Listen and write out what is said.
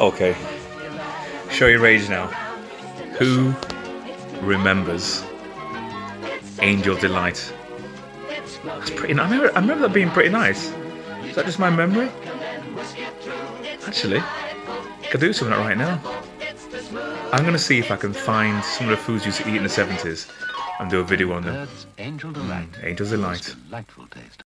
Okay. Show your rage now. Who remembers Angel Delight? That's pretty nice. I remember that being pretty nice. Is that just my memory? Actually, I could do something right now. I'm going to see if I can find some of the foods you used to eat in the 70s and do a video on them. Angel Delight. Angel Delight. Delightful taste.